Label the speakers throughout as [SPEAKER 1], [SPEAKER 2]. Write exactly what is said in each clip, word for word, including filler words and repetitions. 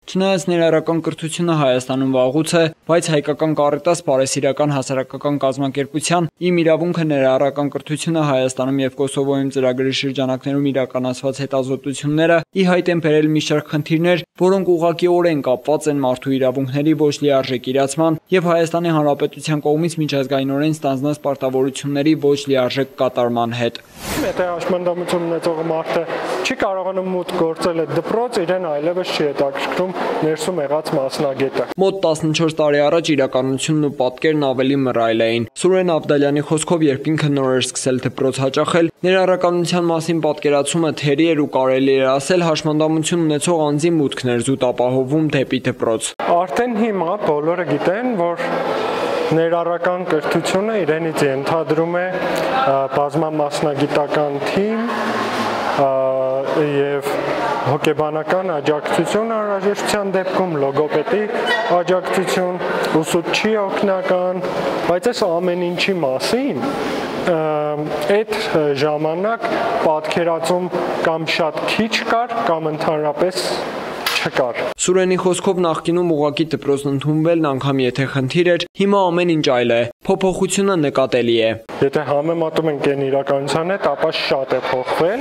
[SPEAKER 1] Չնայած ներառական կրթությունը Հայաստանում վաղուց է, բայց հայկական Կառիտաս բարեսիրական հասարակական կազմակերպության «Իմ իրավունքը ներառական կրթությունը Հայաստանում եւ Կոսովոյում» ծրագրի շրջանակներում իրականացված հետազոտությունները ի հայտ են բերել մի շարք խնդիրներ, որոնք ուղղակիորեն կապված են մարդու իրավունքների ոչ լիարժեք իրացման եւ Հայաստանի Հանրապետության կողմից միջազգայինորեն ստանձնած պարտավորությունների ոչ լիարժեք կատարման հետ։
[SPEAKER 2] Եթե հաշմանդամություն ունեցող մարդը չի կարողանում մուտք գործել այդ դպրոց, իրեն այլևս չի հետաքրքրում ներսում եղած մասնագետը։
[SPEAKER 1] Մոտ տասնչորս տարի առաջ իրականությունն ու պատկերն ավելի մռայլ էին։ Սուրեն Ավդալյանի խոսքով, երբ ինքը նոր էր սկսել դպրոց հաճախել, ներառականության մասին պատկերացումը թերի էր ու կարելի էր ասել հաշմանդամություն ունեցող անձի մուտքն էր զուտ ապահովում դեպի դպրոց։
[SPEAKER 2] Արդեն հիմա բոլորը գիտեն, որ ներառական կրթությունը իրենից ենթադրում է բազմամասնագիտական թիմ եւ հոգեբանական աջակցություն անհրաժեշտության դեպքում, լոգոպեդի աջակցություն, ուսուցչի օգնական, բայց այս ամեն ինչի մասին այդ ժամանակ պատկերացում կամ շատ քիչ կար, կամ ընդհանրապես չկար։
[SPEAKER 1] Սուրենի խոսքով նախկինում ուղղակի դպրոցն ընդունվելն անգամ եթե խնդիր էր, հիմա ամեն ինչ այլ է, փոփոխությունը նկատելի է։
[SPEAKER 2] Եթե համեմատում ենք այն իրականության հետ, ապա շատ է փոխվել։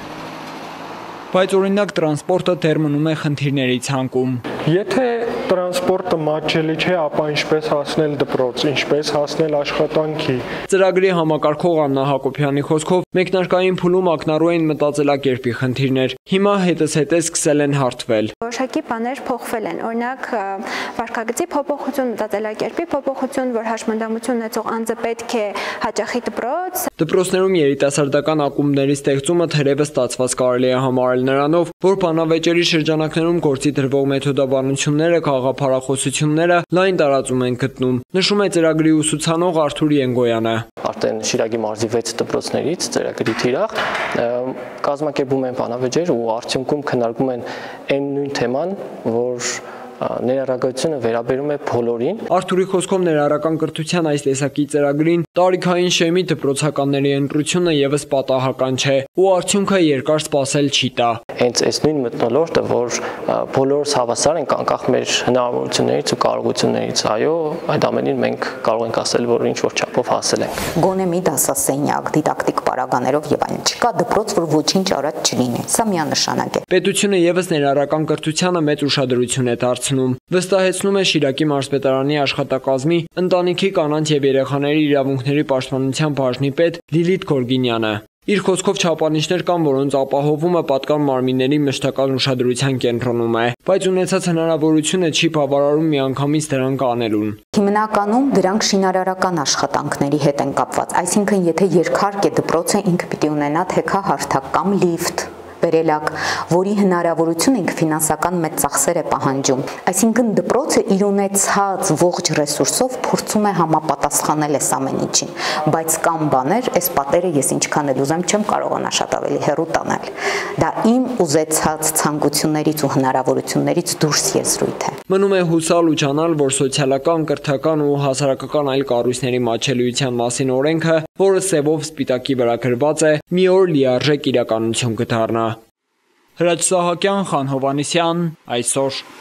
[SPEAKER 1] Բայց օրինակ տրանսպորտը դեռ մնում է խնդիրների ցանկում։
[SPEAKER 2] Եթե տրանսպորտը մատչելի չէ, ապա ինչպես հասնել դպրոց, ինչպես հասնել աշխատանքի։
[SPEAKER 1] Ծրագրի համակարգող Աննա Հակոբյանի խոսքով մեկնարկային փուլում ակնառու են մտածելակերպի խնդիրներ։ Հիմա հետզհետե սկսել են հարթվել։
[SPEAKER 3] Որոշակի բաներ փոխվել են։ Օրինակ վարքագծի փոփոխություն, մտածելակերպի փոփոխություն, որ հաշմանդամություն ունեցող անձը պետք է հաճախի դպրոց։
[SPEAKER 1] Դպրոցներում երիտասարդական ակումբների ստեղծումը թերևս ստացված կարելի է համարել նրանով, որ բանավեճերի շրջանակներում գործի դրվող մեթոդաբանությունները, խաղափարախոսությունները լայն տարածում են գտնում, նշում է ծրագրի ուսուցանող Արթուր Ենգոյանը։
[SPEAKER 4] Արդեն Շիրակի մարզի վեց դպրոցներից ծրագրի թիրախ կազմակերպում են բանավեճեր ու արդյունքում քննարկում են այն նույն թեման, որ ներառականությունը վերաբերում է բոլորին։
[SPEAKER 1] Արթուրի խոսքով ներառական կրթության այս տեսակի ծրագրին տարիքային շեմի դպրոցականների ընտրությունը եւս պատահական չէ ու արդյունքը երկար սպասել չի տա։
[SPEAKER 4] Հենց այս նույն մթնոլորտը, որ բոլորս հավասար ենք անկախ մեր հնարավորություններից ու կարողություններից, այո, այդ ամենին մենք կարող ենք ասել, որ ինչ որ չափով հասել ենք։
[SPEAKER 5] Գոնե մի դասասենյակ, դիդակտիկ պարագաներով եւ այլն չկա դպրոց, որ ոչինչ արած չլինի։ Սա միանշանակ է։
[SPEAKER 1] Պետությունը եւս ներառական կրթությանը մեծ ուշադրություն է դարձնում, վստահեցնում է Շիրակի մարզպետարանի աշխատակազմի ընտանիքի կանանց եւ երեխաների իրավունքների պաշտպանության բաժնի պետ Լիլիթ Գորգինյանը։ Իր խոսքով չափանիշներ կան, որոնց ապահովումը պատկան մարմինների մշտական ուշադրության կենտրոնում է, բայց ունեցած հնարավորությունը չի բավարարում միանգամից դրանք անելուն։
[SPEAKER 5] Հիմնականում դրանք շինարարական աշխատանքների հետ են կապված, այսինքն եթե երկհարկ է դպրոցը, ինքը պիտի ունենա թեքահարթակ կամ լիֆտ, վերելակ, որի հնարավորություն ինքը ֆինանսական մեծ ծախսեր է պահանջում։ Այսինքն դպրոցը իր ունեցած ողջ ռեսուրսով փորձում է համապատասխանել այս ամեն ինչին, բայց կան բաներ, այս պատերը ես ինչքան էլ ուզեմ չեմ կարողանա շատ ավելի հեռու տանել։ Դա իմ ուզեցած ցանկություններից ու հնարավորություններից դուրս եզրույթ է։
[SPEAKER 1] Մնում է հուսալ ու ճանալ, որ սոցիալական, կրթական ու հասարակական այլ կառույցների մատչելիության մասին օրենքը, որը սևով սպիտակի վրա գրված է, մի օր լիարժեք իրականություն կդառնա։ Հրաչ Սահակյան, Խան Հովհաննիսյան, այսօր։